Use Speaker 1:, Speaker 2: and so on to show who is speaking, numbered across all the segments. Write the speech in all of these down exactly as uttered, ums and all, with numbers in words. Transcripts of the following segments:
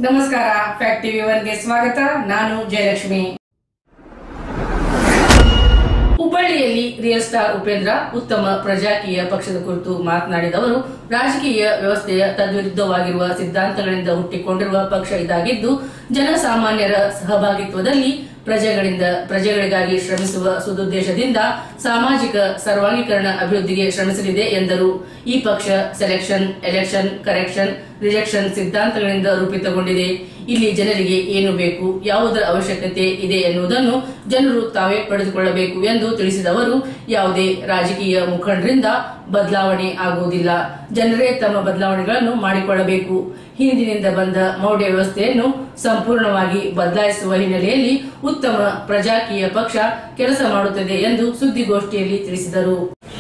Speaker 1: ನಮಸ್ಕಾರ, fact TV ಒನ್ಗೆ ಸ್ವಾಗತ. ನಾನು ಜಯಲಕ್ಷ್ಮಿ. ಹುಬ್ಬಳ್ಳಿಯಲ್ಲಿ ರಿಯಲ್ ಸ್ಟಾರ್ ಉಪೇಂದ್ರ ಉತ್ತಮ ಪ್ರಜಾಕೀಯ ಪಕ್ಷದ ಕುರಿತು ಮಾತನಾಡಿದ ಅವರು, ರಾಜಕೀಯ ವ್ಯವಸ್ಥೆಯ ತದ್ವಿರುದ್ಧವಾಗಿರುವ ಸಿದ್ಧಾಂತಗಳಿಂದ ಹುಟ್ಟಿಕೊಂಡಿರುವ ಪಕ್ಷ ಇದಾಗಿದ್ದು, ಜನಸಾಮಾನ್ಯರ ಸಹಭಾಗಿತ್ವದಲ್ಲಿ ಪ್ರಜೆಗಳಿಂದ ಪ್ರಜೆಗಳಿಗಾಗಿ ಶ್ರಮಿಸುವ ಸದುದ್ದೇಶದಿಂದ ಸಾಮಾಜಿಕ ಸರ್ವಾಂಗೀಕರಣ ಅಭಿವೃದ್ಧಿಗೆ ಶ್ರಮಿಸಲಿದೆ ಎಂದರು. ಈ ಪಕ್ಷ ಸೆಲೆಕ್ಷನ್, ಎಲೆಕ್ಷನ್, ಕರೆಕ್ಷನ್, ರಿಜೆಕ್ಷನ್ ಸಿದ್ಧಾಂತಗಳಿಂದ ರೂಪಿತಗೊಂಡಿದೆ. ಇಲ್ಲಿ ಜನರಿಗೆ ಏನು ಬೇಕು, ಯಾವುದರ ಅವಶ್ಯಕತೆ ಇದೆ ಎನ್ನುವುದನ್ನು ಜನರು ತಾವೇ ಪಡೆದುಕೊಳ್ಳಬೇಕು ಎಂದು ತಿಳಿಸಿದ ಅವರು, ಯಾವುದೇ ರಾಜಕೀಯ ಮುಖಂಡರಿಂದ ಬದಲಾವಣೆ ಆಗುವುದಿಲ್ಲ, ಜನರೇ ತಮ್ಮ ಬದಲಾವಣೆಗಳನ್ನು ಮಾಡಿಕೊಳ್ಳಬೇಕು. ಹಿಂದಿನಿಂದ ಬಂದ ಮೌಢ್ಯ ವ್ಯವಸ್ಥೆಯನ್ನು ಸಂಪೂರ್ಣವಾಗಿ ಬದಲಾಯಿಸುವ ಹಿನ್ನೆಲೆಯಲ್ಲಿ ಉತ್ತಮ ಪ್ರಜಾಕೀಯ ಪಕ್ಷ ಕೆಲಸ ಮಾಡುತ್ತದೆ ಎಂದು ಸುದ್ದಿಗೋಷ್ಠಿಯಲ್ಲಿ ತಿಳಿಸಿದರು.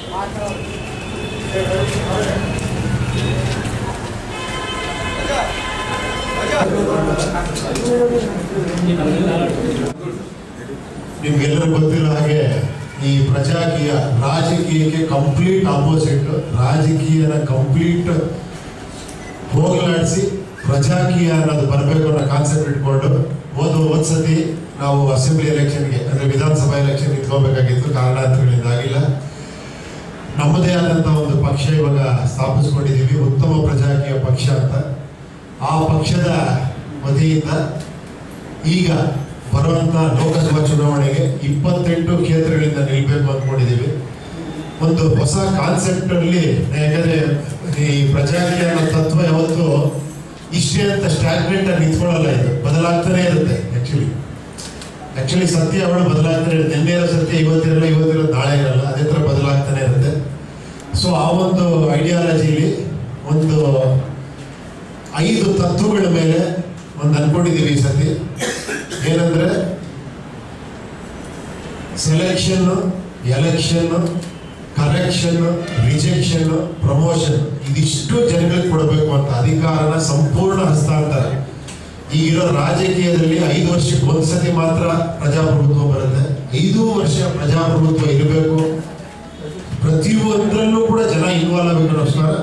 Speaker 2: ನಿಮ್ಗೆಲ್ಲರೂ ಗೊತ್ತಿರೋ ಹಾಗೆ ಈ ಪ್ರಜಾಕೀಯ ರಾಜಕೀಯಕ್ಕೆ ಕಂಪ್ಲೀಟ್ ಆಪೋಸಿಟ್. ರಾಜಕೀಯನ ಕಂಪ್ಲೀಟ್ ಹೋಗಲಾಡಿಸಿ ಪ್ರಜಾಕೀಯ ಅನ್ನೋದು ಬರಬೇಕು ಅನ್ನೋ ಕಾನ್ಸೆಪ್ಟ್ ಇಟ್ಕೊಂಡು ಹೋದ ಹೋದ್ಸತಿ ನಾವು ಅಸೆಂಬ್ಲಿ ಎಲೆಕ್ಷನ್ಗೆ ಅಂದರೆ ವಿಧಾನಸಭಾ ಎಲೆಕ್ಷನ್ ನಿಂತ್ಕೋಬೇಕಾಗಿತ್ತು. ಕಾರಣಾಂತರಗಳಿಂದ ಆಗಿಲ್ಲ. ನಮ್ಮದೇ ಆದಂಥ ಒಂದು ಪಕ್ಷ ಇವಾಗ ಸ್ಥಾಪಿಸ್ಕೊಂಡಿದ್ದೀವಿ, ಉತ್ತಮ ಪ್ರಜಾಕೀಯ ಪಕ್ಷ ಅಂತ. ಆ ಪಕ್ಷದ ವತಿಯಿಂದ ಈಗ ಬರುವಂಥ ಲೋಕಸಭಾ ಚುನಾವಣೆಗೆ ಇಪ್ಪತ್ತೆಂಟು ಕ್ಷೇತ್ರಗಳಿಂದ ನಿಲ್ಲಬೇಕು ಅಂದ್ಕೊಂಡಿದ್ದೀವಿ. ಒಂದು ಹೊಸ ಕಾನ್ಸೆಪ್ಟ್ ಅಲ್ಲಿ, ಯಾಕಂದ್ರೆ ಈ ಪ್ರಜಾಕೀಯ ಅನ್ನೋ ತತ್ವ ಯಾವತ್ತು ಇಷ್ಟೇ ಅಂತ ಸ್ಟ್ಯಾಗ್ನೆಂಟ್ ಆಗಿ ನಿಂತ್ಕೊಳ್ಳಲ್ಲ, ಇದು ಬದಲಾಗ್ತಾನೆ ಇರುತ್ತೆ. ಆಕ್ಚುಲಿ ಆಕ್ಚುಲಿ ಸತ್ಯ ಅವಳು ಬದಲಾಗ್ತಾನೆ ಇರುತ್ತೆ. ನಿನ್ನೆ ಇರೋ ಸತ್ಯ ಇವತ್ತಿರಲ್ಲ, ಇವತ್ತಿರೋ ನಾಳೆ ಇರಲ್ಲ, ಅದೇ ಥರ ಬದಲಾಗ್ತಾನೆ ಇರುತ್ತೆ. ಸೊ ಆ ಒಂದು ಐಡಿಯಾಲಜಿಲಿ ಒಂದು ಐದು ತತ್ವಗಳ ಮೇಲೆ ಒಂದು ಅನ್ಕೊಂಡಿದ್ದೀವಿ ಈ ಸತಿ. ಏನಂದ್ರೆ selection, election, correction, rejection, promotion, ಇದಿಷ್ಟು ಜನಗಳಿಗೆ ಕೊಡಬೇಕು ಅಂತ. ಅಧಿಕಾರನ ಸಂಪೂರ್ಣ ಹಸ್ತಾಂತರ. ಈಗಿರೋ ರಾಜಕೀಯದಲ್ಲಿ ಐದು ವರ್ಷಕ್ಕೆ ಒಂದ್ಸತಿ ಮಾತ್ರ ಪ್ರಜಾಪ್ರಭುತ್ವ ಬರುತ್ತೆ. ಐದು ವರ್ಷ ಪ್ರಜಾಪ್ರಭುತ್ವ ಇರಬೇಕು. ಪ್ರತಿಯೊಂದರಲ್ಲೂ ಕೂಡ ಜನ ಇನ್ವಾಲ್ವ್ ಆಗಬೇಕು. ನಮಸ್ಕಾರ.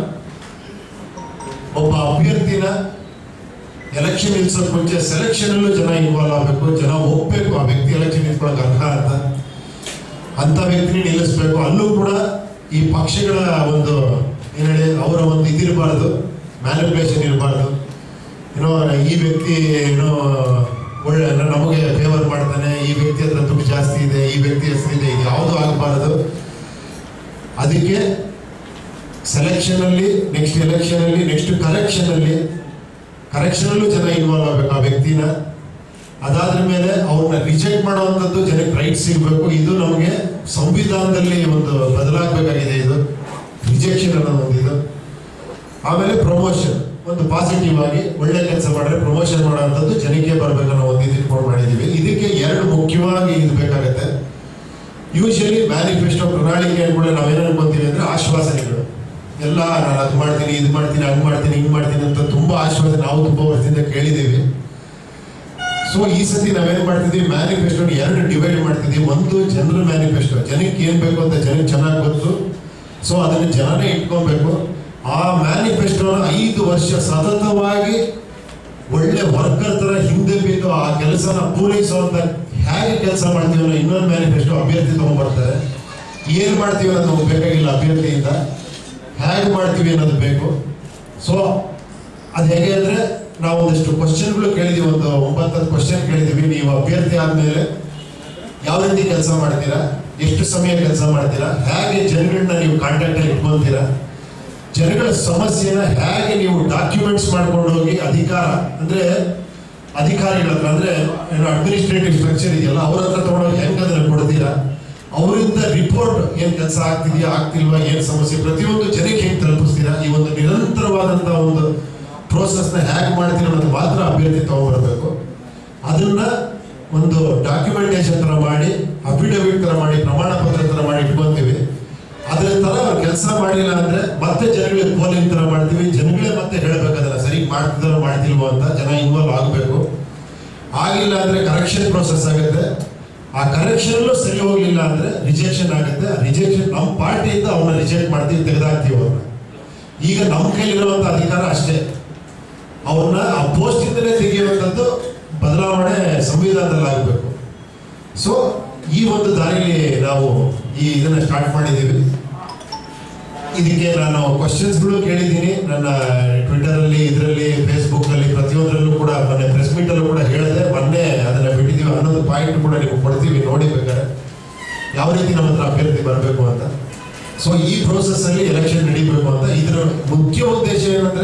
Speaker 2: ಒಬ್ಬ ಅಭ್ಯರ್ಥಿನ ಎಲೆಕ್ಷನ್ ನಿಲ್ಸೋಕ್ ಮುಂಚೆ ಸೆಲೆಕ್ಷನ್ ಅಲ್ಲೂ ಜನ ಇನ್ವಾಲ್ವ್ ಆಗಬೇಕು. ಜನ ಹೋಗ್ಬೇಕು ಆ ವ್ಯಕ್ತಿ ಎಲೆಕ್ಷನ್ ನಿಲ್ಸ್ಕೊಳಕ್ ಅರ್ಹ ಅಂತ ಅಂತ ವ್ಯಕ್ತಿನ ನಿಲ್ಲಿಸ್ಬೇಕು. ಅಲ್ಲೂ ಕೂಡ ಈ ಪಕ್ಷಗಳ ಒಂದು ಏನ್ ಹೇಳಿ ಅವರ ಒಂದು ಇದಿರಬಾರ್ದು, ಮ್ಯಾನಿಪುಲೇಷನ್ ಇರಬಾರ್ದು. ಏನೋ ಈ ವ್ಯಕ್ತಿ ಏನೋ ಒಳ್ಳೆ ನಮಗೆ ಫೇವರ್ ಮಾಡ್ತಾನೆ, ಈ ವ್ಯಕ್ತಿ ಹತ್ರ ದುಡ್ಡು ಜಾಸ್ತಿ ಇದೆ, ಈ ವ್ಯಕ್ತಿ ಹೆಸರು ಇದೆ, ಇದು ಯಾವುದು ಆಗಬಾರದು. ಅದಕ್ಕೆ ಸೆಲೆಕ್ಷನ್ ಅಲ್ಲಿ, ನೆಕ್ಸ್ಟ್ ಎಲೆಕ್ಷನ್ ಅಲ್ಲಿ, ನೆಕ್ಸ್ಟ್ ಕರೆಕ್ಷನ್ ಅಲ್ಲಿ ಕರೆಕ್ಷನ್ ಅಲ್ಲೂ ಜನ ಇನ್ವಾಲ್ವ್ ಆಗಬೇಕು ಆ ವ್ಯಕ್ತಿನ. ಅದಾದ್ರ ಮೇಲೆ ಅವ್ರನ್ನ ರಿಜೆಕ್ಟ್ ಮಾಡುವಂಥದ್ದು ಜನಕ್ಕೆ ರೈಟ್ಸ್ ಇರಬೇಕು. ಇದು ನಮಗೆ ಸಂವಿಧಾನದಲ್ಲಿ ಒಂದು ಬದಲಾಗಬೇಕಾಗಿದೆ. ಇದು ರಿಜೆಕ್ಷನ್ ಅನ್ನೋದು ಒಂದು ಇದು. ಆಮೇಲೆ ಪ್ರಮೋಷನ್, ಒಂದು ಪಾಸಿಟಿವ್ ಆಗಿ ಒಳ್ಳೆ ಕೆಲಸ ಮಾಡಿದ್ರೆ ಪ್ರಮೋಷನ್ ಮಾಡುವಂಥದ್ದು ಜನಕ್ಕೆ ಬರ್ಬೇಕನ್ನೋ ಒಂದು ಇದು ಇಟ್ಕೊಂಡು ಮಾಡಿದ್ದೀವಿ. ಇದಕ್ಕೆ ಎರಡು ಮುಖ್ಯವಾಗಿ ಇದು ಬೇಕಾಗತ್ತೆ. ಯೂಶಲಿ ಮ್ಯಾನಿಫೆಸ್ಟೋ ಪ್ರಣಾಳಿಕೆ ಕೂಡ ನಾವೇನು ಅನ್ಕೊಂತೀವಿ ಅಂದ್ರೆ ಆಶ್ವಾಸನೆಗಳು. ಎಲ್ಲ ನಾನು ಅದು ಮಾಡ್ತೀನಿ, ಇದು ಮಾಡ್ತೀನಿ, ಹಂಗೆ ಮಾಡ್ತೀನಿ, ಹಿಂಗೆ ಮಾಡ್ತೀನಿ ಅಂತ ತುಂಬಾ ಆಶ್ವಾಸನೆ ನಾವು ತುಂಬಾ ವರ್ಷದಿಂದ ಕೇಳಿದ್ದೀವಿ. ಸೊ ಈ ಸತಿ ನಾವೇನ್ ಮಾಡ್ತಿದ್ವಿ, ಮ್ಯಾನಿಫೆಸ್ಟೋ ಎರಡು ಡಿವೈಡ್ ಮಾಡ್ತಿದ್ವಿ. ಒಂದು ಜನರಲ್ ಮ್ಯಾನಿಫೆಸ್ಟೋ, ಜನಕ್ಕೆ ಏನ್ ಬೇಕು ಅಂತ ಜನಕ್ಕೆ ಚೆನ್ನಾಗಿ ಗೊತ್ತು. ಸೊ ಅದನ್ನು ಜನನೇ ಇಟ್ಕೊಬೇಕು. ಆ ಮ್ಯಾನಿಫೆಸ್ಟೋನ ಐದು ವರ್ಷ ಸತತವಾಗಿ ಒಳ್ಳೆ ವರ್ಕರ್ ತರ ಹಿಂದೆ ಬಿದ್ದು ಆ ಕೆಲಸನ ಪೂರೈಸುವಂತ ಹೇಗೆ ಕೆಲಸ ಮಾಡ್ತೀವಿ ಅನ್ನೋ ಇನ್ನೊಂದು ಮ್ಯಾನಿಫೆಸ್ಟೋ ಅಭ್ಯರ್ಥಿ ತಗೊಂಡ್ಬರ್ತಾರೆ. ಏನ್ ಮಾಡ್ತೀವಿ ಅನ್ನೋದು ನಮ್ಗೆ ಬೇಕಾಗಿಲ್ಲ, ಅಭ್ಯರ್ಥಿಯಿಂದ ಹೇಗೆ ಮಾಡ್ತೀವಿ ಅನ್ನೋದು ಬೇಕು. ಸೊ ಅದು ಹೇಗೆ ಅಂದ್ರೆ ನಾವು ಒಂದಿಷ್ಟು ಕ್ವಶನ್ಗಳು ಕೇಳಿದೀವಿ, ಒಂದು ಒಂಬತ್ತು ಕ್ವಶನ್ ಕೇಳಿದೀವಿ. ನೀವು ಅಭ್ಯರ್ಥಿ ಆದ್ಮೇಲೆ ಯಾವ ರೀತಿ ಕೆಲಸ ಮಾಡ್ತೀರಾ, ಎಷ್ಟು ಸಮಯ ಕೆಲಸ ಮಾಡ್ತೀರಾ, ಹೇಗೆ ಜನಗಳನ್ನ ನೀವು ಕಾಂಟ್ಯಾಕ್ಟ್ ಅಲ್ಲಿ ಇಟ್ಕೊಂತೀರಾ, ಜನಗಳ ಸಮಸ್ಯೆನ ಹೇಗೆ ನೀವು ಡಾಕ್ಯುಮೆಂಟ್ಸ್ ಮಾಡ್ಕೊಂಡು ಹೋಗಿ ಅಧಿಕಾರ ಅಂದ್ರೆ ಅಧಿಕಾರಿಗಳ ಹತ್ರ ಅಂದ್ರೆ ಏನು ಅಡ್ಮಿನಿಸ್ಟ್ರೇಟಿವ್ ಸ್ಟ್ರಕ್ಚರ್ ಇದೆಯಲ್ಲ ಅವ್ರ ಹತ್ರ ತಗೊಂಡೋಗಿ ಹೆಂಗೆ ಅದನ್ನ ಕೊಡ್ತೀರಾ, ಅವರಿಂದ ರಿಪೋರ್ಟ್ ಏನ್ ಕೆಲಸ ಆಗ್ತಿದೆಯಾ ಆಗ್ತಿಲ್ವಾ, ಏನ್ ಸಮಸ್ಯೆ, ಪ್ರತಿಯೊಂದು ಜನಕ್ಕೆ ಹೆಂಗೆ ತಲುಪಿಸ್ತೀರಾ, ಈ ಒಂದು ನಿರಂತರವಾದಂತಹ ಒಂದು ಪ್ರೋಸೆಸ್ನ ಹೇಗೆ ಮಾಡ್ತೀರಾ ಅನ್ನೋದು ಮಾತ್ರ ಅಭ್ಯರ್ಥಿ ತಗೊಂಡ್ಬರ್ಬೇಕು. ಅದನ್ನ ಒಂದು ಡಾಕ್ಯುಮೆಂಟೇಶನ್ ತರ ಮಾಡಿ, ಅಫಿಡವಿಟ್ ತರ ಮಾಡಿ, ಪ್ರಮಾಣ ಪತ್ರ ತರ ಮಾಡಿ ಇಟ್ಕೊಂತೀವಿ. ಅದ್ರ ತರ ಅವ್ರು ಕೆಲಸ ಮಾಡಿಲ್ಲ ಅಂದ್ರೆ ಮತ್ತೆ ಜನಗಳಿಗೆ ಪೋಲಿಂಗ್ ತರ ಮಾಡ್ತೀವಿ. ಜನಗಳೇ ಮತ್ತೆ ಹೇಳ್ಬೇಕದಲ್ಲ ಸರಿ ಮಾಡ್ತಿದಾರೋ ಮಾಡ್ತಿಲ್ವೋ ಅಂತ ಜನ ಇನ್ವಾಲ್ವ್ ಆಗಬೇಕು. ಆಗಿಲ್ಲ ಅಂದ್ರೆ ಕರೆಕ್ಷನ್ ಪ್ರೋಸೆಸ್ ಆಗುತ್ತೆ. ಆ ಕರೆಕ್ಷನ್ ಸರಿ ಹೋಗ್ಲಿಲ್ಲ ಅಂದ್ರೆ ರಿಜೆಕ್ಷನ್ ಆಗುತ್ತೆ. ರಿಜೆಕ್ಷನ್ ನಮ್ಮ ಪಾರ್ಟಿಯಿಂದ ಅವನ್ನ ರಿಜೆಕ್ಟ್ ಮಾಡ್ತೀವಿ, ತೆಗೆದಾಕ್ತೀವಿ ಅವ್ರನ್ನ. ಈಗ ನಮ್ಮ ಕೈಲಿರುವಂತ ಅಧಿಕಾರ ಅಷ್ಟೇ. ಅವ್ರನ್ನ ಆ ಪೋಸ್ಟ್ ಇಂದಲೇ ತೆಗೆಯುವಂಥದ್ದು ಬದಲಾವಣೆ ಸಂವಿಧಾನದಲ್ಲಿ ಆಗಬೇಕು. ಸೊ ಈ ಒಂದು ದಾರಿಯಲ್ಲಿ ನಾವು ಈ ಇದನ್ನ ಸ್ಟಾರ್ಟ್ ಮಾಡಿದ್ದೀವಿ. ಇದಕ್ಕೆ ನಾನು ಕ್ವಶನ್ಸ್ಗಳು ಕೇಳಿದ್ದೀನಿ ನನ್ನ ಟ್ವಿಟರಲ್ಲಿ, ಇದರಲ್ಲಿ, ಫೇಸ್ಬುಕ್ ಅಲ್ಲಿ, ಪ್ರತಿಯೊಂದರಲ್ಲೂ ಕೂಡ ಮೊನ್ನೆ ಪ್ರೆಸ್ ಮೀಟ್ ಅಲ್ಲೂ ಕೂಡ ಹೇಳಿದೆ. ಮೊನ್ನೆ ಅದನ್ನ ಬಿಟ್ಟಿದ್ದೀವಿ, ಹನ್ನೊಂದು ಪಾಯಿಂಟ್ ಕೂಡ ನೀವು ಕೊಡ್ತೀವಿ ನೋಡಿ ಬೇಕಾದ್ರೆ ಯಾವ ರೀತಿ ನಮ್ಮ ಹತ್ರ ಅಭ್ಯರ್ಥಿ ಬರಬೇಕು ಅಂತ. ಸೊ ಈ ಪ್ರೋಸೆಸ್ ಅಲ್ಲಿ ಎಲೆಕ್ಷನ್ ನಡೀಬೇಕು ಅಂತ. ಇದರ ಮುಖ್ಯ ಉದ್ದೇಶ ಏನಂದ್ರೆ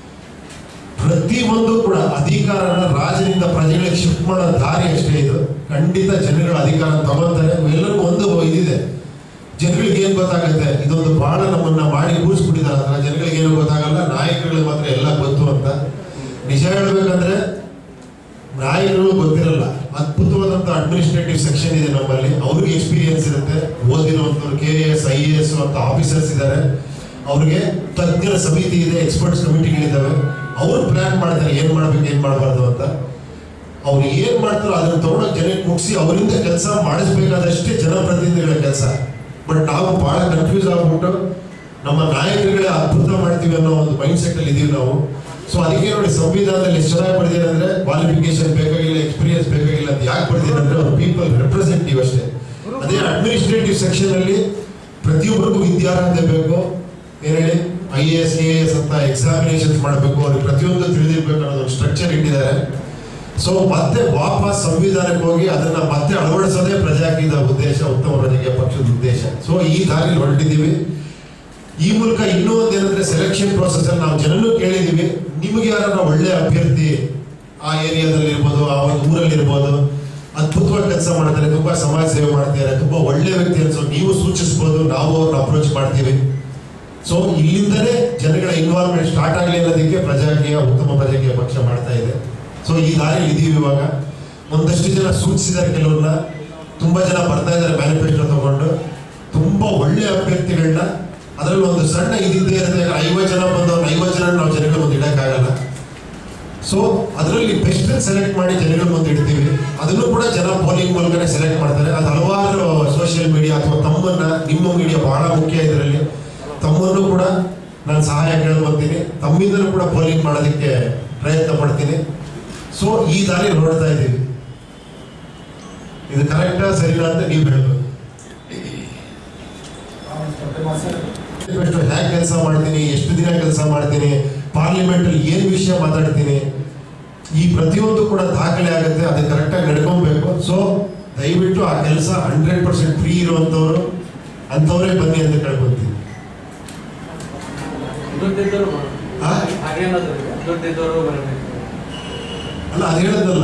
Speaker 2: ಪ್ರತಿಯೊಂದು ಕೂಡ ಅಧಿಕಾರನ ರಾಜನಿಂದ ಪ್ರಜೆಗಳಿಗೆ ಶಿಫ್ಟ್ ಮಾಡೋ ದಾರಿ ಅಷ್ಟೇ ಇದು. ಖಂಡಿತ ಜನಗಳ ಅಧಿಕಾರ ತಗೊಳ್ತಾರೆ. ಎಲ್ಲರಿಗೂ ಒಂದು ಇದಿದೆ, ಜನಗಳಿಗೆ ಏನ್ ಗೊತ್ತಾಗುತ್ತೆ, ಇದೊಂದು ಬಹಳ ನಮ್ಮನ್ನ ಮಾಡಿ ಕೂರಿಸ್ಬಿಟ್ಟಿದ್ದಾರೆ ಅಂತ. ಜನಗಳಿಗೆ ಏನು ಗೊತ್ತಾಗಲ್ಲ, ನಾಯಕರಿಗೆ ಮಾತ್ರ ಎಲ್ಲ ಗೊತ್ತು ಅಂತ. ನಿಜ ಹೇಳ್ಬೇಕಂದ್ರೆ ನಾಯಕರು ಗೊತ್ತಿರಲ್ಲ. ಅದ್ಭುತವಾದಂತ ಅಡ್ಮಿನಿಸ್ಟ್ರೇಟಿವ್ ಸೆಕ್ಷನ್ ಇದೆ ನಮ್ಮಲ್ಲಿ, ಅವ್ರಿಗೆ ಎಕ್ಸ್ಪೀರಿಯನ್ಸ್ ಇರುತ್ತೆ. ಓದಿರುವಂತವ್ರು K A S I A S ಅಂತ ಆಫೀಸರ್ಸ್ ಇದ್ದಾರೆ, ಅವ್ರಿಗೆ ತಜ್ಞರ ಸಮಿತಿ ಇದೆ, ಎಕ್ಸ್ಪರ್ಟ್ಸ್ ಕಮಿಟಿಗಳಿದ್ದಾವೆ. ಅವ್ರು ಪ್ಲಾನ್ ಮಾಡ್ತಾರೆ ಏನ್ ಮಾಡ್ಬೇಕು ಏನ್ ಮಾಡಬಾರ್ದು ಅಂತ. ಅವ್ರು ಏನ್ ಮಾಡ್ತಾರೋ ಅದನ್ನ ತಗೊಂಡೋಗಿ ಜನಕ್ಕೆ ಮುಗಿಸಿ ಅವರಿಂದ ಕೆಲಸ ಮಾಡಿಸ್ಬೇಕಾದಷ್ಟೇ ಜನಪ್ರತಿನಿಧಿಗಳ ಕೆಲಸ. ಬಟ್ ನಾವು ಬಹಳ ಕನ್ಫ್ಯೂಸ್ ಆಗ್ಬಿಟ್ಟು ನಮ್ಮ ನಾಯಕರುಗಳೇ ಅದ್ಭುತ ಮಾಡ್ತೀವಿ ಅನ್ನೋ ಒಂದು ಮೈಂಡ್ ಸೆಟ್ ಅಲ್ಲಿ ಇದೀವಿ ನಾವು. ಸೊ ಅದಕ್ಕೆ ನೋಡಿ ಸಂವಿಧಾನದಲ್ಲಿ ಎಷ್ಟು ಚೆನ್ನಾಗಿ ಬರ್ದಿದೆ ಅಂದ್ರೆ ಕ್ವಾಲಿಫಿಕೇಶನ್ ಬೇಕಾಗಿಲ್ಲ, ಎಕ್ಸ್ಪೀರಿಯನ್ಸ್ ಬೇಕಾಗಿಲ್ಲ ಅಂತ ಯಾಕೆ ಬರ್ದಿದೆ ಅಂದ್ರೆ ಅವ್ರು ಪೀಪಲ್ ರೆಪ್ರೆಸೆಂಟೇಟಿವ್ ಅಷ್ಟೇ. ಅದೇ ಅಡ್ಮಿನಿಸ್ಟ್ರೇಟಿವ್ ಸೆಕ್ಷನ್ ಅಲ್ಲಿ ಪ್ರತಿಯೊಬ್ಬರಿಗೂ ವಿದ್ಯಾರ್ಹತೆ ಬೇಕು, ಏನ್ ಹೇಳಿ I A S A S ಅಂತ ಎಕ್ಸಾಮಿನೇಷನ್ಸ್ ಮಾಡಬೇಕು, ಅವ್ರಿಗೆ ಪ್ರತಿಯೊಂದು ತಿಳಿದಿರ್ಬೇಕು ಅನ್ನೋದು ಸ್ಟ್ರಕ್ಚರ್ ಇಟ್ಟಿದ್ದಾರೆ. ಸೊ ಮತ್ತೆ ವಾಪಸ್ ಸಂವಿಧಾನಕ್ಕೆ ಹೋಗಿ ಅದನ್ನ ಮತ್ತೆ ಅಳವಡಿಸೋದೇ ಪ್ರಜಾಕೀಯ ಉದ್ದೇಶ, ಉತ್ತಮ ಪ್ರಜಾಕೀಯ ಪಕ್ಷದ ಉದ್ದೇಶ. ಸೊ ಈ ದಾರಿಯಲ್ಲಿ ಹೊರಟಿದ್ದೀವಿ. ಈ ಮೂಲಕ ಇನ್ನೂ ಒಂದೇನಂದ್ರೆ ಸೆಲೆಕ್ಷನ್ ಪ್ರೋಸೆಸ್ ಅಲ್ಲಿ ನಾವು ಜನನೂ ಕೇಳಿದೀವಿ, ನಿಮಗೆ ಯಾರ ಒಳ್ಳೆ ಅಭ್ಯರ್ಥಿ ಆ ಏರಿಯಾದಲ್ಲಿ ಇರ್ಬೋದು, ಆ ಒಂದು ಊರಲ್ಲಿ ಇರ್ಬೋದು, ಅದ್ಭುತವಾಗಿ ಕೆಲಸ ಮಾಡ್ತಾರೆ, ತುಂಬಾ ಸಮಾಜ ಸೇವೆ ಮಾಡ್ತಿದ್ದಾರೆ, ತುಂಬಾ ಒಳ್ಳೆ ವ್ಯಕ್ತಿ ಅನ್ಸೋ ನೀವು ಸೂಚಿಸಬಹುದು, ನಾವು ಅವ್ರನ್ನ ಅಪ್ರೋಚ್ ಮಾಡ್ತೀವಿ. ಸೊ ಇಲ್ಲಿಂದಲೇ ಜನಗಳ ಇನ್ವಾಲ್ವ್ಮೆಂಟ್ ಸ್ಟಾರ್ಟ್ ಆಗಲಿ ಅನ್ನೋದಕ್ಕೆ ಪ್ರಜಾಕೀಯ ಉತ್ತಮ ಪ್ರಜಾಕೀಯ ಪಕ್ಷ ಮಾಡ್ತಾ ಇದೆ. ಸೊ ಈ ದಾರಿಯಲ್ಲಿ ಇದೀವಿ. ಇವಾಗ ಒಂದಷ್ಟು ಜನ ಸೂಚಿಸಿದ್ದಾರೆ, ಕೆಲವ್ರನ್ನ ತುಂಬಾ ಜನ ಬರ್ತಾ ಇದ್ದಾರೆ ಮ್ಯಾನಿಫೆಸ್ಟೋ ತಗೊಂಡು, ತುಂಬಾ ಒಳ್ಳೆ ಅಭ್ಯರ್ಥಿಗಳನ್ನ. ಅದರಲ್ಲಿ ಒಂದು ಸಣ್ಣ ಇದಿದ್ದೇ ಇರುತ್ತೆ, ಐವತ್ತು ಜನ ಬಂದವ್ರು ಐವತ್ತು ಜನ ನಾವು ಜನಗಳ ಮುಂದೆ ಇಡಕ್ಕಾಗಲ್ಲ. ಸೊ ಅದರಲ್ಲಿ ಬೆಸ್ಟ್ ಸೆಲೆಕ್ಟ್ ಮಾಡಿ ಜನಗಳ ಮುಂದೆ ಇಡ್ತೀವಿ. ಅದನ್ನು ಕೂಡ ಜನ ಪೋಲಿಂಗ್ ಮೂಲಕನೇ ಸೆಲೆಕ್ಟ್ ಮಾಡ್ತಾರೆ. ಅದು ಹಲವಾರು ಸೋಷಿಯಲ್ ಮೀಡಿಯಾ ಅಥವಾ ತಮ್ಮನ್ನ, ನಿಮ್ಮ ಮೀಡಿಯಾ ಬಹಳ ಮುಖ್ಯ ಇದರಲ್ಲಿ, ತಮ್ಮನ್ನು ಕೂಡ ನಾನು ಸಹಾಯ ಕೇಳ್ಕೊತೀನಿ, ತಮ್ಮಿಂದಲೂ ಕೂಡ ಪೋಲಿಂಗ್ ಮಾಡೋದಕ್ಕೆ ಪ್ರಯತ್ನ ಪಡ್ತೀನಿ. ಸೊ ಈ ದಾರಿ ನೋಡ್ತಾ ಇದ್ದೀವಿ. ಇದು ಕರೆಕ್ಟಾ ಸರಿನಾ ಅಂತ ನೀವು ಹೇಳ್ಬೇಕು. ಹೇಗೆ ಕೆಲಸ ಮಾಡ್ತೀನಿ, ಎಷ್ಟು ದಿನ ಕೆಲಸ ಮಾಡ್ತೀನಿ, ಪಾರ್ಲಿಮೆಂಟ್ ಅಲ್ಲಿ ಏನ್ ವಿಷಯ ಮಾತಾಡ್ತೀನಿ, ಈ ಪ್ರತಿಯೊಂದು ಕೂಡ ದಾಖಲೆ ಆಗುತ್ತೆ. ಅದು ಕರೆಕ್ಟಾಗಿ ನಡ್ಕೊಬೇಕು. ಸೊ ದಯವಿಟ್ಟು ಆ ಕೆಲಸ ಹಂಡ್ರೆಡ್ ಪರ್ಸೆಂಟ್ ಫ್ರೀ ಇರುವಂತವ್ರು ಅಂತವ್ರೇ ಬನ್ನಿ ಅಂತ ಕೇಳ್ಕೊಂತೀನಿ. ಅಲ್ಲ ಅದು ಹೇಳದಲ್ಲ,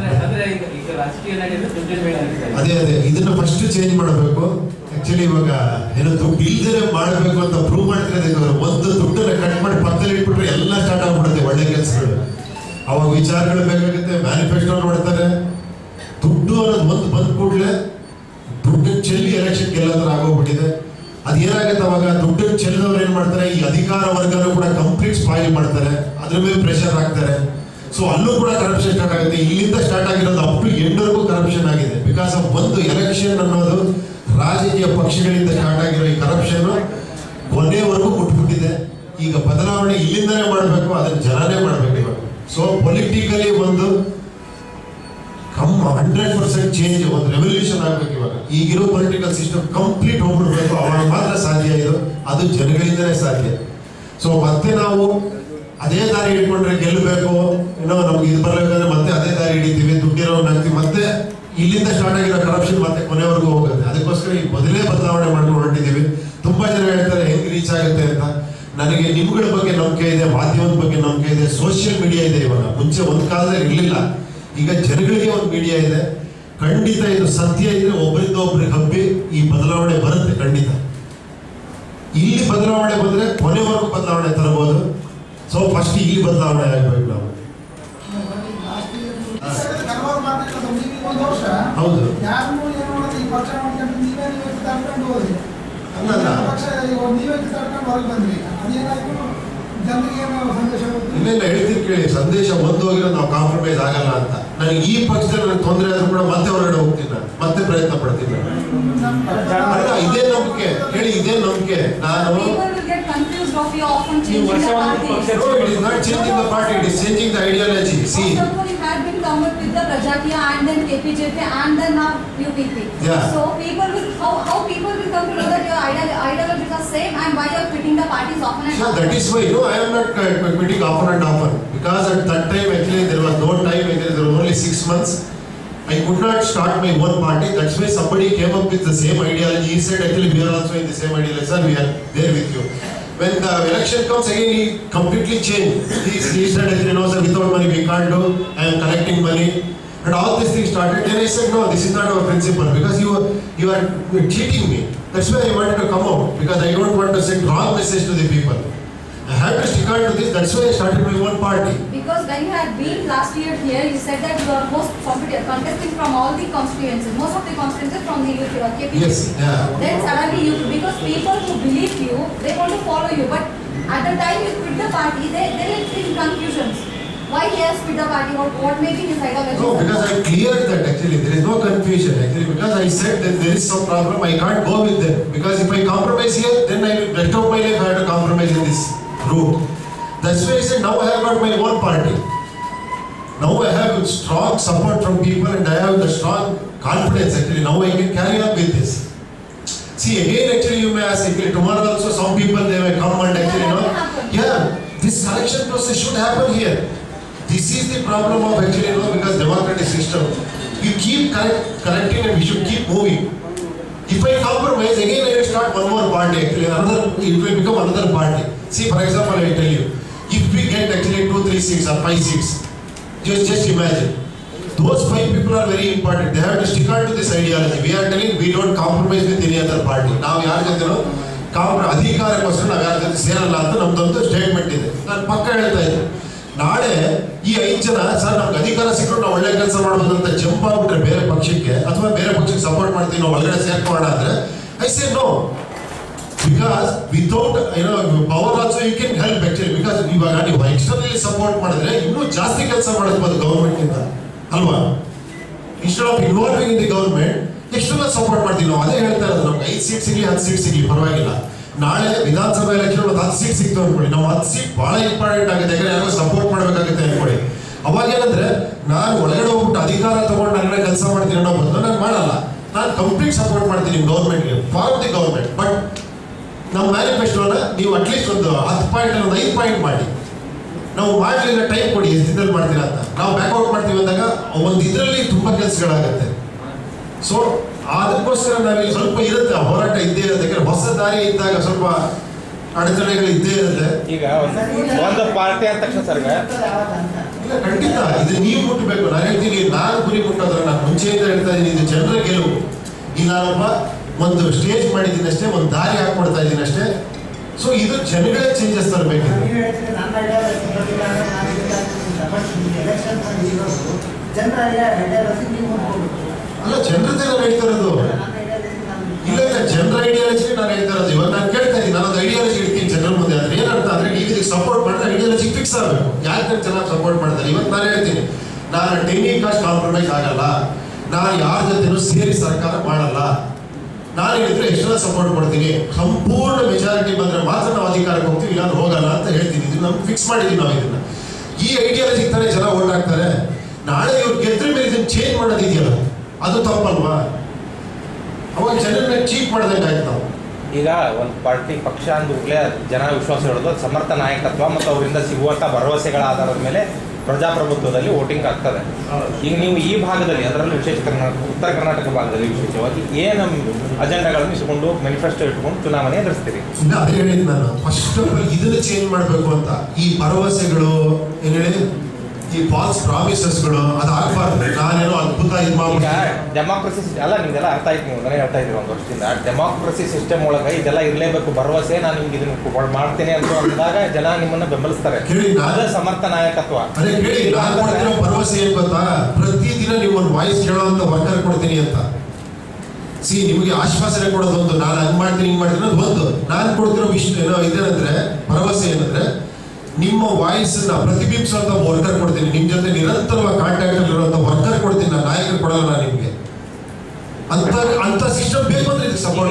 Speaker 2: ಅದೇ ಅದೇ ಇದನ್ನ ಫಸ್ಟ್ ಚೇಂಜ್ ಮಾಡಬೇಕು. ಆಕ್ಚುಲಿ ಇವಾಗ ಏನೋ ದುಡ್ಡು ಇಲ್ದೇ ಮಾಡಬೇಕು ಅಂತ ಪ್ರೂವ್ ಮಾಡ್ತಿರೋದು. ಒಂದು ದುಡ್ಡನ್ನ ಕಟ್ ಮಾಡಿ ಪಕ್ಕದಲ್ಲಿ ಇಟ್ಬಿಟ್ರೆ ಎಲ್ಲ ಸ್ಟಾರ್ಟ್ ಆಗ್ಬಿಡುತ್ತೆ ಒಳ್ಳೆ ಕೆಲಸಗಳು. ಅವಾಗ ವಿಚಾರಗಳು ಬೇಕಾಗುತ್ತೆ, ಮ್ಯಾನಿಫೆಸ್ಟೋ ನೋಡ್ತಾರೆ. ದುಡ್ಡು ಅನ್ನೋದು ಒಂದು ಬಂದ್ ಕೂಡಲೇ ದುಡ್ಡನ್ನ ಚೆಲ್ಲಿ ಎಲೆಕ್ಷನ್ ಗೆಲ್ಲೋದ್ರ ಆಗೋಗ್ಬಿಟ್ಟಿದೆ. ಅದೇನಾಗುತ್ತೆ ಅವಾಗ ದುಡ್ಡನ್ನು ಚೆಲ್ಲಿದವ್ರು ಏನ್ ಮಾಡ್ತಾರೆ, ಈ ಅಧಿಕಾರ ವರ್ಗನೂ ಕೂಡ ಕಂಪ್ಲೀಟ್ ಸ್ಪಾಯಿಲ್ ಮಾಡ್ತಾರೆ, ಅದ್ರ ಮೇಲೆ ಪ್ರೆಷರ್ ಹಾಕ್ತಾರೆ. ಸೊ ಅಲ್ಲೂ ಕೂಡ ಕರಪ್ಷನ್ ಸ್ಟಾರ್ಟ್ ಆಗುತ್ತೆ. ಇಲ್ಲಿಂದ ಸ್ಟಾರ್ಟ್ ಆಗಿರೋದು ಅಪ್ ಟು ಎಂಡ್ವರೆಗೂ ಕರಪ್ಷನ್ ಆಗಿದೆ. ಬಿಕಾಸ್ ಆಫ್ ಒಂದು ಎಲೆಕ್ಷನ್ ಅನ್ನೋದು ರಾಜಕೀಯ ಪಕ್ಷಗಳಿಂದ ಸ್ಟಾರ್ಟ್ ಆಗಿರೋ ಈ ಕರಪ್ಷನ್ ಕೊನೆವರೆಗೂ ಮುಟ್ಬಿಟ್ಟಿದೆ. ಈಗ ಬದಲಾವಣೆ ಇಲ್ಲಿಂದನೇ ಮಾಡಬೇಕು, ಅದನ್ನ ಜನನೇ ಮಾಡ್ಬೇಕು ಇವಾಗ. ಸೊ ಪೊಲಿಟಿಕಲಿ ಒಂದು ಕಮ್ ಹಂಡ್ರೆಡ್ ಪರ್ಸೆಂಟ್ ಚೇಂಜ್, ಒಂದು ರೆವಲ್ಯೂಷನ್ ಆಗ್ಬೇಕು ಇವಾಗ. ಈಗಿರೋ ಪೊಲಿಟಿಕಲ್ ಸಿಸ್ಟಮ್ ಕಂಪ್ಲೀಟ್ ಹೋಗ್ಬಿಡ್ಬೇಕು, ಅವಾಗ ಮಾತ್ರ ಸಾಧ್ಯ. ಇದು ಅದು ಜನಗಳಿಂದನೇ ಸಾಧ್ಯ. ಸೊ ಮತ್ತೆ ನಾವು ಅದೇ ದಾರಿ ಹಿಡ್ಕೊಂಡ್ರೆ ಗೆಲ್ಲಬೇಕು, ಏನೋ ನಮ್ಗೆ ಇದು ಬರ್ಬೇಕಂದ್ರೆ ಮತ್ತೆ ಅದೇ ದಾರಿ ಹಿಡಿತೀವಿ, ದುಡ್ಡಿರೋ ಹಾಕ್ತೀವಿ, ಮತ್ತೆ ಇಲ್ಲಿಂದ ಸ್ಟಾರ್ಟ್ ಆಗಿರೋ ಕರಪ್ಷನ್ ಮತ್ತೆ ಕೊನೆವರೆಗೂ ಹೋಗುತ್ತೆ. ಅದಕ್ಕೋಸ್ಕರ ಈ ಮೊದಲೇ ಬದಲಾವಣೆ ಮಾಡ್ಕೊಂಡು ಹೊರಟಿದ್ದೀವಿ. ತುಂಬಾ ಜನ ಹೇಳ್ತಾರೆ ಹೆಂಗ್ ರೀಚ್ ಆಗುತ್ತೆ ಅಂತ. ನನಗೆ ನಿಮ್ಗಳ ಬಗ್ಗೆ ನಂಬಿಕೆ ಇದೆ, ಮಾಧ್ಯಮದ ಬಗ್ಗೆ ನಂಬಿಕೆ ಇದೆ, ಸೋಷಿಯಲ್ ಮೀಡಿಯಾ ಇದೆ. ಇವಾಗ ಮುಂಚೆ ಒಂದು ಕಾಲದಲ್ಲಿ ಇರಲಿಲ್ಲ, ಈಗ ಜನಗಳಿಗೆ ಒಂದು ಮೀಡಿಯಾ ಇದೆ. ಖಂಡಿತ ಇದು ಸತ್ಯ ಇದ್ರೆ ಒಬ್ಬರಿಂದ ಒಬ್ಬರಿಗೆ ಹಬ್ಬಿ ಈ ಬದಲಾವಣೆ ಬರುತ್ತೆ ಖಂಡಿತ. ಇಲ್ಲಿ ಬದಲಾವಣೆ ಬಂದ್ರೆ ಕೊನೆವರೆಗೂ ಬದಲಾವಣೆ ತರಬಹುದು. ಸೊ ಫಸ್ಟ್ ಇಲ್ಲಿ ಬದಲಾವಣೆ ಆಗ್ಬೇಕು ನಾವು. ಹೌದು ಇಲ್ಲ ಇಲ್ಲ ಹೇಳ್ತೀನಿ ಕೇಳಿ, ಸಂದೇಶ ಒಂದು ಹೋಗಿರೋ ನಾವು ಕಾಂಪ್ರಮೈಸ್ ಆಗಲ್ಲ ಅಂತ. ನನಗೆ ಈ ಪಕ್ಷದಲ್ಲಿ ನನಗೆ ತೊಂದರೆ ಆದ್ರೂ ಕೂಡ ಮತ್ತೆ ಹೊರಗಡೆ ಹೋಗ್ತೀನಿ, ನಾನು ಮತ್ತೆ ಪ್ರಯತ್ನ ಪಡ್ತೀನಿ. ಅಲ್ಲ ಇದೇ ನಂಬಿಕೆ ಹೇಳಿ, ಇದೇ ನಂಬಿಕೆ. ನಾನು
Speaker 3: instead of you often changing the party.
Speaker 2: No, it is not changing the party, it is changing the ideology. See.
Speaker 3: First of all, you had been government with the Prajakiya and then K P J P and then now U P P.
Speaker 2: Yeah.
Speaker 3: So people will, how, how people will come to know that your ideolo ideologies are same and why you are quitting the parties often and
Speaker 2: So
Speaker 3: often?
Speaker 2: that is why, no, I am not uh, quitting often and often. Because at that time actually there was no time, actually there was only six months. I could not start my own party. That's why somebody came up with the same ideology. He said, actually, we are also in the same ideology. Sir, we are there with you. When the election comes again, he completely changed. He, he said, actually, no, sir, without money we can't do. I am collecting money. And all these things started. Then I said, no, this is not our principle because you, you are cheating me. That's why I wanted to come out because I don't want to send wrong message to the people. I have to stick on to this. That's why I started my own party.
Speaker 3: Because when you had been last year here, you said that you are most competitive, contesting from all the constituencies, most of the constituencies from the uh, K P J P.
Speaker 2: Yes, yeah.
Speaker 3: Then suddenly you, because people who believe you, they want to follow you. But at the time you quit the party, they, they will feel confusions. Why he has quit the party? What, what may be his ideology?
Speaker 2: No, because I cleared that actually. There is no confusion actually. Because I said that there is some problem, I can't go with them. Because if I compromise here, then I will, rest of my life I have to compromise in this route. That's why I said now I have got my own party. Now I have strong support from people and I have the strong confidence actually. Now I can carry on with this. See again actually you may ask actually tomorrow also some people they may come and actually you know yeah this selection process should happen here. This is the problem of actually you know because democratic system. You keep correct, correcting and we should keep moving. If I compromise again I will start one more party actually another it will become another party. See for example I will tell you if we get actually two, three seats or five seats. Just, just imagine. Those five people are very important. They have to stick on to this ideology. We are telling we don't compromise with any other party. Now, we are just, you know, ಅಧಿಕಾರಕ್ಕೋಸ್ಕರ ನಾವು ಯಾರ ಜೊತೆ ಸೇರಲ್ಲ ಅಂತ ನಮ್ದೊಂದು statement ಇದೆ. ನಾನು ಪಕ್ಕ ಹೇಳ್ತಾ ಇದ್ದೆ. ನಾಳೆ ಈ ಐದು ಜನ ಸರ್ ನಮ್ಗೆ ಅಧಿಕಾರ ಸಿಕ್ಕರು ನಾವು ಒಳ್ಳೆ ಕೆಲಸ ಮಾಡ್ಬೋದು ಅಂತ ಜಂಪ್ ಆಗ್ಬಿಟ್ರೆ ಬೇರೆ ಪಕ್ಷಕ್ಕೆ ಅಥವಾ ಬೇರೆ ಪಕ್ಷಕ್ಕೆ ಸಪೋರ್ಟ್ ಮಾಡ್ತೀವಿ ನಾವು ಒಳಗಡೆ ಸೇರ್ಕೋಣ ಅಂದ್ರೆ I say no. Because without you know power also you can help actually because ಇವಾಗ ನೀವು ಎಕ್ಸ್ಟರ್ನಲಿ ಸಪೋರ್ಟ್ ಮಾಡಿದ್ರೆ ಇನ್ನೂ ಜಾಸ್ತಿ ಕೆಲಸ ಮಾಡಬಹುದು ಗವರ್ಮೆಂಟ್ ಇಂದ ಅಲ್ವಾ. Instead of involving in the government external support ಮಾಡ್ತೀವಿ ನಾವು. ಅದೇ ಹೇಳ್ತಾ ಇರೋದು ನಮ್ಗೆ ಐದು ಸೀಟ್ ಸಿಗಲಿ ಹತ್ತು ಸೀಟ್ ಸಿಗಲಿ ಪರವಾಗಿಲ್ಲ. ನಾಳೆ ವಿಧಾನಸಭಾ ಎಲೆಕ್ಷನ್ ಒಂದು ಹತ್ತು ಸೀಟ್ ಸಿಗ್ತಾವೆ ಅನ್ಕೊಳ್ಳಿ. ನಾವು ಹತ್ತು ಸೀಟ್ ಬಹಳ ಇಂಪಾರ್ಟೆಂಟ್ ಆಗುತ್ತೆ ಯಾಕಂದ್ರೆ ಯಾರಿಗೂ ಸಪೋರ್ಟ್ ಮಾಡಬೇಕಾಗುತ್ತೆ ಅನ್ಕೊಳ್ಳಿ. ಅವಾಗ ಏನಂದ್ರೆ ನಾನು ಒಳಗಡೆ ಹೋಗ್ಬಿಟ್ಟು ಅಧಿಕಾರ ತಗೊಂಡು ನನ್ನ ಕೆಲಸ ಮಾಡ್ತೀನಿ ಅನ್ನೋ ಬದಲು ನಾನು ಮಾಡಲ್ಲ. ನಾನು ಕಂಪ್ಲೀಟ್ ಸಪೋರ್ಟ್ ಮಾಡ್ತೀನಿ ಗವರ್ಮೆಂಟ್ಗೆ ಫಾರ್ ದಿ ಗವರ್ಮೆಂಟ್. ಬಟ್ ನಮ್ಮ ಮ್ಯಾನಿಫೆಸ್ಟೋನ ನೀವು ಅಟ್ಲೀಸ್ಟ್ ಒಂದು ಹತ್ತು ಪಾಯಿಂಟ್ ಒಂದು ಐದು ಪಾಯಿಂಟ್ ಮಾಡಿ ನಾವು ಮಾಡಲಿಲ್ಲ ಟೈಮ್ ಕೊಡಿ ಎಷ್ಟು ದಿನದಲ್ಲಿ ಮಾಡ್ತೀರಾ ಅಂತ. ನಾವು ಬ್ಯಾಕ್ಔಟ್ ಮಾಡ್ತೀವಿ ಅಂದಾಗ ಒಂದು ಇದರಲ್ಲಿ ತುಂಬ ಕೆಲಸಗಳಾಗತ್ತೆ. ಸೊ ಅದಕ್ಕೋಸ್ಕರ ನಾವಿಲ್ಲಿ ಸ್ವಲ್ಪ ಇರುತ್ತೆ ಹೋರಾಟ ಇದ್ದೇ ಇರುತ್ತೆ. ಯಾಕಂದ್ರೆ ಹೊಸ ದಾರಿ ಇದ್ದಾಗ ಸ್ವಲ್ಪ ಅಡೆತಡೆಗಳು ಇದ್ದೇ ಇರುತ್ತೆ. ಈಗ
Speaker 4: ಒಂದು ಪಾರ್ಟಿ ಅಂದ ತಕ್ಷಣ ಸರ್
Speaker 2: ಇಲ್ಲ ಖಂಡಿತ ಇದು ನೀವು ಮುಟ್ಟಬೇಕು. ನಾನು ಹೇಳ್ತೀನಿ ನಾನು ಗುರಿ ಮುಟ್ಟೋದ್ರೆ ನಾನು ಮುಂಚೆಯಿಂದ ಹೇಳ್ತಾ ಇದ್ದೀನಿ ಇದು ಜನರ ಗೆಲುವು. ಈಗ ನಾನೊಬ್ಬ ಒಂದು ಸ್ಟೇಜ್ ಮಾಡಿದ್ದೀನಿ ಅಷ್ಟೇ, ಒಂದು ದಾರಿ ಹಾಕ್ಕೊಡ್ತಾ ಇದ್ದೀನಿ ಅಷ್ಟೇ. ಸೊ ಇದು ಜನಗಳೇ ಚೇಂಜಸ್ ತರಬೇಕು. ಅಲ್ಲ ಜನರದೇ ನಾನು ಹೇಳ್ತಾ ಇರೋದು. ಇಲ್ಲ ಇಲ್ಲ ಜನರ ಐಡಿಯಾಲಜಿ ನಾನು ಹೇಳ್ತಾ ಇರೋದು. ಇವಾಗ ನಾನು ಕೇಳ್ತಾ ಇದ್ದೀನಿ ನಾನೊಂದು ಐಡಿಯಾಲಜಿ ಇಡ್ತೀನಿ ಜನರ ಮುಂದೆ. ಅಂದ್ರೆ ಏನರ್ಥ ಅಂದ್ರೆ ಈಗ ಇದಕ್ಕೆ ಸಪೋರ್ಟ್ ಮಾಡಿದ್ರೆ ಐಡಿಯಾಲಜಿ ಫಿಕ್ಸ್ ಆಗಬೇಕು. ಯಾಕೆ ಚೆನ್ನಾಗಿ ಸಪೋರ್ಟ್ ಮಾಡ್ತಾರೆ ಇವತ್ತು ನಾನು ಹೇಳ್ತೀನಿ ನಾನು ಟೆನ್ನಿ ಕಾಸ್ಟ್ ಕಾಂಪ್ರಮೈಸ್ ಆಗಲ್ಲ. ನಾನು ಯಾರ ಜೊತೆನೂ ಸೇರಿ ಸರ್ಕಾರ ಮಾಡಲ್ಲ. ನಾನು ಹೇಳಿದ್ರೆ ಎಷ್ಟೆಲ್ಲ ಸಪೋರ್ಟ್ ಕೊಡ್ತೀನಿ. ಸಂಪೂರ್ಣ ಮೆಜಾರಿಟಿ ಬಂದ್ರೆ ಮಾತ್ರ ನಾವು ಅಧಿಕಾರಕ್ಕೆ ಹೋಗ್ತೀವಿ, ಇಲ್ಲಾಂದ್ರೆ ಹೋಗಲ್ಲ ಅಂತ ಹೇಳ್ತೀನಿ. ಇದು ನಮ್ಗೆ ಫಿಕ್ಸ್ ಮಾಡಿದ್ದೀವಿ ನಾವು ಇದನ್ನ. ಈ ಐಡಿಯಾಲಜಿ ತಾನೇ ಜನ ಓಟ್ ಹಾಕ್ತಾರೆ. ನಾಳೆ ಇವ್ರು ಗೆದ್ರೆ ಮೇಲೆ ಇದನ್ನ ಚೇಂಜ್ ಮಾಡೋದಿದೆಯಲ್ಲ ಅದು ತಪ್ಪಲ್ವಾ? ಅವಾಗ ಜನರನ್ನ ಚೀಟ್ ಮಾಡ್ದಂಗೆ ಆಯ್ತು ನಾವು.
Speaker 4: ಈಗ ಒಂದು ಪಾರ್ಟಿ ಪಕ್ಷ ಅಂದ್ರೂ ಜನ ವಿಶ್ವಾಸ ಹೇಳೋದು ಸಮರ್ಥ ನಾಯಕತ್ವ ಮತ್ತು ಅವರಿಂದ ಸಿಗುವಂಥ ಭರವಸೆಗಳ ಆಧಾರದ ಮೇಲೆ ಪ್ರಜಾಪ್ರಭುತ್ವದಲ್ಲಿ ವೋಟಿಂಗ್ ಆಗ್ತದೆ. ಈಗ ನೀವು ಈ ಭಾಗದಲ್ಲಿ ಅದರಲ್ಲೂ ವಿಶೇಷ ಕರ್ನಾಟಕ ಉತ್ತರ ಕರ್ನಾಟಕ ಭಾಗದಲ್ಲಿ ವಿಶೇಷವಾಗಿ ಏನು ಅಜೆಂಡಾಗಳನ್ನು ಇಟ್ಕೊಂಡು ಮ್ಯಾನಿಫೆಸ್ಟೋ ಇಟ್ಕೊಂಡು ಚುನಾವಣೆ ಎದುರಿಸ್ತೀರಿ?
Speaker 2: ಅದೇ ಹೇಳಿದ್ ನಾನು ಫಸ್ಟ್ ಆಫ್ ಆಲ್ ಇದನ್ನ ಚೇಂಜ್ ಮಾಡಬೇಕು ಅಂತ. ಈ ಭರವಸೆಗಳು ಏನ್ ಹೇಳಿ ಈ ಫಾಲ್ಸ್ ಪ್ರಾಮಿಸಸ್ಗಳು ಅದು ಆಗ್ಬಾರ್ದು. ನಾನೇನೋ ಅದ್ಭುತ ಇದು
Speaker 4: ಈಗ ಡೆಮಾಕ್ರಸಿ ಅಲ್ಲ ನಿಮ್ದೆಲ್ಲ ಅರ್ಥ ಆಯ್ತು. ನೀವು ನನಗೆ ಹೇಳ್ತಾ ಇದ್ದೀವಿ ಒಂದು ವರ್ಷದಿಂದ ಡೆಮಾಕ್ರಸಿ ಸಿಸ್ಟಮ್ ಒಳಗೆ ಇದೆಲ್ಲ ಇರಲೇಬೇಕು. ಭರವಸೆ ನಾನು ನಿಮ್ಗೆ ಇದನ್ನ ಮಾಡ್ತೇನೆ ಅಂತ ಅಂದಾಗ ಜನ ನಿಮ್ಮನ್ನ ಬೆಂಬಲಿಸ್ತಾರೆ. ಅದೇ ಸಮರ್ಥ ನಾಯಕತ್ವ.
Speaker 2: ಅದೇ ಕೇಳಿ ನಾನು ಕೊಡ್ತಿರೋ ಭರವಸೆ ಏನ್ ಗೊತ್ತಾ? ಪ್ರತಿದಿನ ನೀವು ಒಂದು ವಾಯ್ಸ್ ಕೇಳೋಂತ ವರ್ಕರ್ ಕೊಡ್ತೀನಿ ಅಂತ. ಸಿ ನಿಮಗೆ ಆಶ್ವಾಸನೆ ಕೊಡೋದು ಒಂದು, ನಾನು ಹಂಗ್ ಮಾಡ್ತೀನಿ ಹಿಂಗ್ ಮಾಡ್ತೀನಿ ಅನ್ನೋದು ಒಂದು. ನಾನು ಕೊಡ್ತಿರೋ ವಿಷಯ ಏನೋ ಇದೇನಂದ್ರೆ ಭರವಸೆ ಏನಂದ್ರೆ ನಿಮ್ಮ ವಾಯ್ಸ್ ನ ಪ್ರತಿಬಿಂಬಿಸುವಂತ ವರ್ಕರ್ ಕೊಡ್ತೀನಿ. ನಿಮ್ ಜೊತೆ ನಿರಂತರವಾಗಿ ಕಾಂಟ್ಯಾಕ್ಟ್ ಅಲ್ಲಿ ಇರುವಂತ ವರ್ಕರ್ ಕೊಡ್ತೀನಿ. ನಾನು ನಾಯಕರು ಕೊಡಲ್ಲ ನಾನು ನಿಮ್ಗೆ. ಅಂತ ಅಂತ ಸಿಸ್ಟಮ್ ಬೇಕು ಅಂದ್ರೆ ಇದಕ್ಕೆ ಸಪೋರ್ಟ್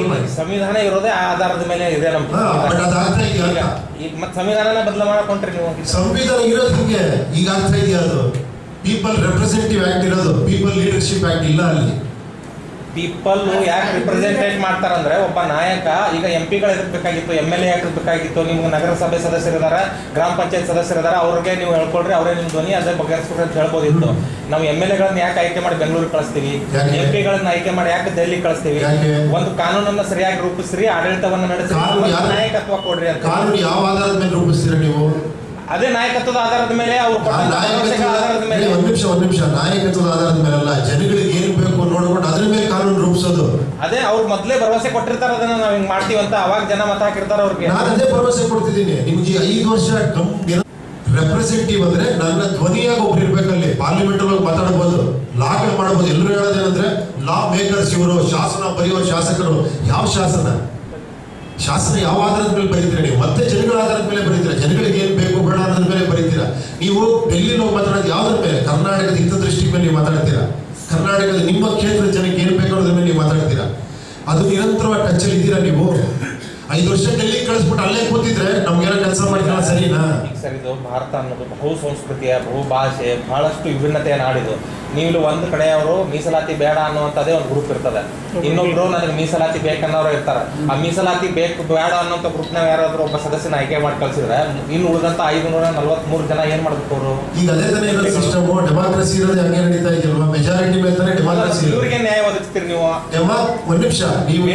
Speaker 4: ಸಂವಿಧಾನ ಇರೋದೇ ಆ ಆಧಾರದ ಮೇಲೆ ಇದೆ ನಮ್ಮ ಈಗ ಮತ್ತೆ ಸಂವಿಧಾನನ ಬದಲು ಮಾಡಕೊಂಡ್ರಿ ನೀವು.
Speaker 2: ಸಂವಿಧಾನ ಇರೋದು ಹಿಂಗೆ ಈಗ ಆಗ್ತಾ ಇದೆಯಾ? ಅದು ಪೀಪಲ್ ರೆಪ್ರೆಸೆಂಟೇಟಿವ್ ಆಕ್ಟ್ ಇರೋದು, ಪೀಪಲ್ ಲೀಡರ್ಶಿಪ್ ಆಕ್ಟ್ ಇಲ್ಲ ಅಲ್ಲಿ.
Speaker 4: ಪೀಪಲ್ ಯಾಕೆ ರಿಪ್ರೆಸೆಂಟೇಟ್ ಮಾಡ್ತಾರಂದ್ರೆ ಒಬ್ಬ ನಾಯಕ ಈಗ ಎಂ ಪಿಗಳು ಎದಕ್ಬೇಕಾಗಿತ್ತು, ಎಮ್ ಎಲ್ ಎ ಯಾಕಿರ್ಬೇಕಾಗಿತ್ತು, ನಿಮ್ಗೆ ನಗರಸಭೆ ಸದಸ್ಯರಿದಾರ, ಗ್ರಾಮ ಪಂಚಾಯತ್ ಸದಸ್ಯರಿದಾರ, ಅವ್ರಿಗೆ ನೀವು ಹೇಳ್ಕೊಳ್ರಿ, ಅವರೇ ನಿಮ್ ಧ್ವನಿ ಅದೇ ಬಗೆಹರಿಸ್ಕೊಡ್ರಿ ಅಂತ ಹೇಳ್ಬೋದಿತ್ತು. ನಾವು ಎಮ್ ಎಲ್ ಎಗಳನ್ನ ಯಾಕೆ ಆಯ್ಕೆ ಮಾಡಿ ಬೆಂಗಳೂರಿಗೆ ಕಳಿಸ್ತೀವಿ, ಎಂ ಪಿಗಳನ್ನ ಆಯ್ಕೆ ಮಾಡಿ ಯಾಕೆ ದೆಹಲಿ ಕಳಿಸ್ತೀವಿ? ಒಂದು ಕಾನೂನನ್ನ ಸರಿಯಾಗಿ ರೂಪಿಸ್ರಿ, ಆಡಳಿತವನ್ನ ನಡೆಸಿ, ನಾಯಕತ್ವ ಕೊಡ್ರಿ ಅಂತ.
Speaker 2: ಕಾನೂನು ಯಾವ ಆಧಾರದ ಮೇಲೆ ರೂಪಿಸ್ತೀರ ನೀವು?
Speaker 4: ಅದೇ ನಾಯಕತ್ವದ ಆಧಾರದ ಮೇಲೆ ಅವ್ರು ಆಧಾರದ ಮೇಲೆ.
Speaker 2: ಒಂದ್ ನಿಮಿಷ ಒಂದ್ ನಿಮಿಷ ನಾಯಕತ್ವದ ಆಧಾರದ ಮೇಲೆ ಅಲ್ಲ, ಜನಗಳಿಗೆ ಏನ್ ಬೇಕು ನೋಡ್ಕೊಂಡು ಅದ್ರ ಮೇಲೆ ಕಾನೂನು ರೂಪಿಸೋದು.
Speaker 4: ಅದೇ ಅವ್ರು ಮೊದ್ಲೇ ಭರವಸೆ ಕೊಟ್ಟಿರ್ತಾರ, ಅದನ್ನ ನಾವ್ ಹಿಂಗ್ ಮಾಡ್ತೀವಿ ಅಂತ, ಅವಾಗ ಜನ ಮತ ಹಾಕಿರ್ತಾರ ಅವ್ರಿಗೆ.
Speaker 2: ನಾನು ಅದೇ ಭರವಸೆ ಕೊಡ್ತಿದ್ದೀನಿ ನಿಮ್ಗೆ. ಐದು ವರ್ಷ ರೆಪ್ರೆಸೆಂಟೇಟಿವ್ ಅಂದ್ರೆ ನನ್ನ ಧ್ವನಿಯಾಗಿ ಒಬ್ರು ಇರ್ಬೇಕಲ್ಲಿ, ಪಾರ್ಲಿಮೆಂಟ್ ಒಳಗೆ ಮಾತಾಡಬಹುದು, ಲಾಗಳು ಮಾಡಬಹುದು. ಎಲ್ಲರೂ ಹೇಳೋದೇನಂದ್ರೆ ಲಾ ಮೇಕರ್ಸ್ ಇವರು, ಶಾಸನ ಬರೆಯುವ ಶಾಸಕರು. ಯಾವ ಶಾಸನ? ಶಾಸನ ಯಾವ ಆಧಾರದ ಮೇಲೆ ಬರೀತೀರಾ ನೀವು? ಮತ್ತೆ ಜನಗಳ ಆಧಾರದ ಮೇಲೆ ಬರೀತೀರಾ? ಜನಗಳಿಗೆ ಏನ್ ಬೇಕು ಬೇಡ ಅನ್ನೋದ್ರ ಮೇಲೆ ಬರೀತೀರಾ? ನೀವು ಡೆಲ್ಲಿಲಿ ಹೋಗಿ ಮಾತಾಡೋದು ಯಾವ್ದ್ರ ಮೇಲೆ? ಕರ್ನಾಟಕದ ಹಿತದೃಷ್ಟಿ ಮೇಲೆ ನೀವು ಮಾತಾಡ್ತೀರಾ? ಕರ್ನಾಟಕದ ನಿಮ್ಮ ಕ್ಷೇತ್ರದ ಜನಕ್ಕೆ ಏನ್ ಬೇಕು ಅನ್ನೋದ್ರ ಮೇಲೆ ನೀವು ಮಾತಾಡ್ತೀರಾ? ಅದು ನಿರಂತರವಾಗಿ ಟಚಲ್ಲಿ ಇದ್ದೀರಾ ನೀವು? ಐದು ವರ್ಷ ಡೆಲ್ಲಿ ಕಳಿಸ್ಬಿಟ್ಟು ಅಲ್ಲೇ ಕೂತಿದ್ರೆ ನಮ್ಗೆಲ್ಲ ಕೆಲಸ ಮಾಡಿದ್ರೆ ಸರಿನಾ?
Speaker 4: ಸರ್, ಇದು ಭಾರತ ಅನ್ನೋದು ಬಹು ಸಂಸ್ಕೃತಿಯ, ಬಹು ಭಾಷೆ, ಬಹಳಷ್ಟು ವಿಭಿನ್ನತೆಯ ನಾಡಿದು. ನೀವು ಒಂದು ಕಡೆಯವರು ಮೀಸಲಾತಿ ಬೇಡ ಅನ್ನುವಂಥದ್ದೇ ಒಂದು ಗ್ರೂಪ್ ಇರ್ತದೆ, ಇನ್ನೊಬ್ರು ನನಗೆ ಮೀಸಲಾತಿ ಬೇಕನ್ನೋರು ಇರ್ತಾರೆ. ಆ ಮೀಸಲಾತಿ ಬೇಕು ಬೇಡ ಅನ್ನೋಂಥ ಗ್ರೂಪ್ನಾಗ ಯಾರಾದ್ರೂ ಒಬ್ಬ ಸದಸ್ಯನ ಆಯ್ಕೆ ಮಾಡಿ ಕಳ್ಸಿದ್ರೆ ಇನ್ನು ಉಳಿದಂತ ಐದುನೂರ ನಲ್ವತ್ಮೂರು ಜನ ಏನ್ ಮಾಡ್ಬೇಕು ಅವರು? ಈಗ
Speaker 2: ಅದೇ ತಾನೇ ಇರೋ ಸಿಸ್ಟಮ್. ಡೆಮಾಕ್ರಸಿ ಇರೋದು ಹಂಗೆ ನಡೀತಾ ಇದೆಯಲ್ವಾ? ಮೆಜಾರಿಟಿ ಮೇಲೆ ತಾನೇ ಡೆಮಾಕ್ರಸಿ.
Speaker 4: ಇವ್ರಿಗೆ ನ್ಯಾಯ ಒದಗಿಸ್ತೀರಿ ನೀವು?
Speaker 2: ಒಂದ್ ನಿಮಿಷ, ನೀವು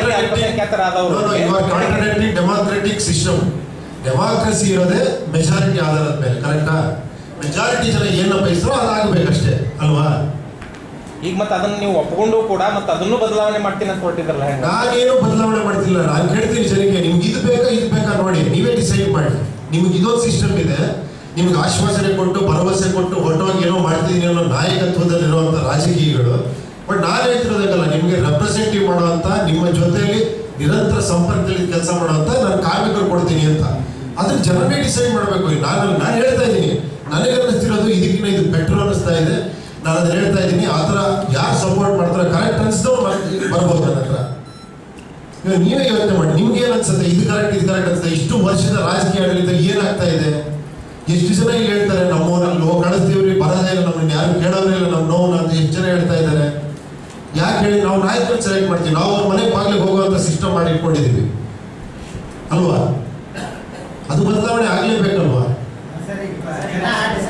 Speaker 2: ಡೆಮಾಕ್ರೆಟಿಕ್ ಸಿಸ್ಟಮ್, ಡೆಮಾಕ್ರಸಿ ಇರೋದೇ ಮೆಜಾರಿಟಿ ಆಧಾರದ ಮೇಲೆ, ಕರೆಕ್ಟಾ? ಮೆಜಾರಿಟಿ ಜನ ಏನ ಬಯಸ್ರೋ ಅದಾಗಬೇಕಷ್ಟೇ ಅಲ್ವಾ?
Speaker 4: ಈಗ ಮತ್ತೆ ಅದನ್ನ ನೀವು ಒಪ್ಕೊಂಡು ಕೂಡ ಮತ್ತೆ ಅದನ್ನು ಬದಲಾವಣೆ ಮಾಡ್ತೀನಿ ಅಂತ ಹೊರಟಿದ್ರಲ್ಲ.
Speaker 2: ನಾನೇನು ಬದಲಾವಣೆ ಮಾಡ್ತಿಲ್ಲ, ನಾನು ಹೇಳ್ತೀನಿ ಜನಕ್ಕೆ, ನಿಮ್ಗೆ ಇದು ಬೇಕಾ ಇದು ಬೇಕಾ ನೋಡಿ, ನೀವೇ ಡಿಸೈಡ್ ಮಾಡಿ. ನಿಮ್ಗೆ ಇದೊಂದು ಸಿಸ್ಟಮ್ ಇದೆ, ನಿಮ್ಗೆ ಆಶ್ವಾಸನೆ ಕೊಟ್ಟು ಭರವಸೆ ಕೊಟ್ಟು ಹೊರಟೋಗಿ ಏನೋ ಮಾಡ್ತಿದ್ದೀನಿ ಅನ್ನೋ ನಾಯಕತ್ವದಲ್ಲಿರುವಂಥ ರಾಜಕೀಯಗಳು. ಬಟ್ ನಾನು ಹೇಳ್ತಿರೋದಕ್ಕಲ್ಲ, ನಿಮಗೆ ರೆಪ್ರೆಸೆಂಟೇಟಿವ್ ಮಾಡುವಂಥ, ನಿಮ್ಮ ಜೊತೆಯಲ್ಲಿ ನಿರಂತರ ಸಂಪರ್ಕದಲ್ಲಿ ಕೆಲಸ ಮಾಡುವಂಥ ನಾನು ಕಾರ್ಮಿಕರು ಕೊಡ್ತೀನಿ ಅಂತ. ಅದ್ರ ಜನನೇ ಡಿಸೈಡ್ ಮಾಡಬೇಕು. ನಾನು ನಾನು ಹೇಳ್ತಾ ಇದ್ದೀನಿ, ನನಗೆ ಅನ್ನಿಸ್ತಿರೋದು ಇದಕ್ಕಿಂತ ಇದು ಬೆಟರ್ ಅನ್ನಿಸ್ತಾ ಇದೆ. ನಾನು ಅದನ್ನ ಹೇಳ್ತಾ ಇದ್ದೀನಿ. ಆ ಥರ ಯಾರು ಸಪೋರ್ಟ್ ಮಾಡ್ತಾರೆ ಕರೆಕ್ಟ್ ಅನ್ಸಿದವ್ರು ಬರ್ಬೋದು ನನ್ನ ಹತ್ರ. ಇವಾಗ ನೀವೇ ಯೋಚನೆ ಮಾಡಿ, ನಿಮ್ಗೆ ಏನ್ ಅನ್ಸುತ್ತೆ? ಇದು ಕರೆಕ್ಟ್ ಇದು ಕರೆಕ್ಟ್ ಅನ್ಸುತ್ತೆ? ಇಷ್ಟು ವರ್ಷದ ರಾಜಕೀಯ ಆಡಳಿತ ಏನಾಗ್ತಾ ಇದೆ? ಎಷ್ಟು ಜನ ಇಲ್ಲಿ ಹೇಳ್ತಾರೆ ನಮ್ಮವ್ರಲ್ಲಿ ಹೋಗಿ ಕಳಿಸ್ತೀವ್ರಿ, ಬರೋದೇ ಇಲ್ಲ, ನಮ್ಮನ್ನ ಯಾರು ಕೇಳೋರೇ ಇಲ್ಲ ನಮ್ಮ ನೋವು ಅಂತ ಎಷ್ಟು ಜನ ಹೇಳ್ತಾ ಇದ್ದಾರೆ? ಯಾಕೆ ಹೇಳಿ? ನಾವು ನಾಯಕರನ್ನ ಸೆಲೆಕ್ಟ್ ಮಾಡ್ತೀವಿ, ನಾವು ಅವ್ರ ಮನೆ ಬಾಗಿಲಿಗೆ ಹೋಗುವಂತ ಸಿಸ್ಟಮ್ ಮಾಡಿ ಇಟ್ಕೊಂಡಿದೀವಿ ಅಲ್ವಾ? ಅದು ಬದಲಾವಣೆ ಆಗ್ಲೇಬೇಕಲ್ವಾ?